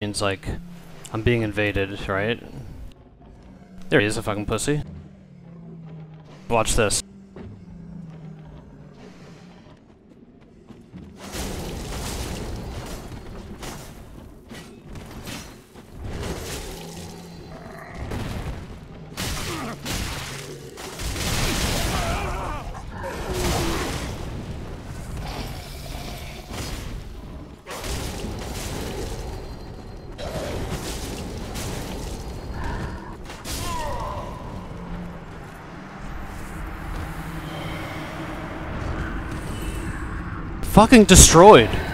means like I'm being invaded, right? There he is, a fucking pussy. Watch this. Fucking destroyed.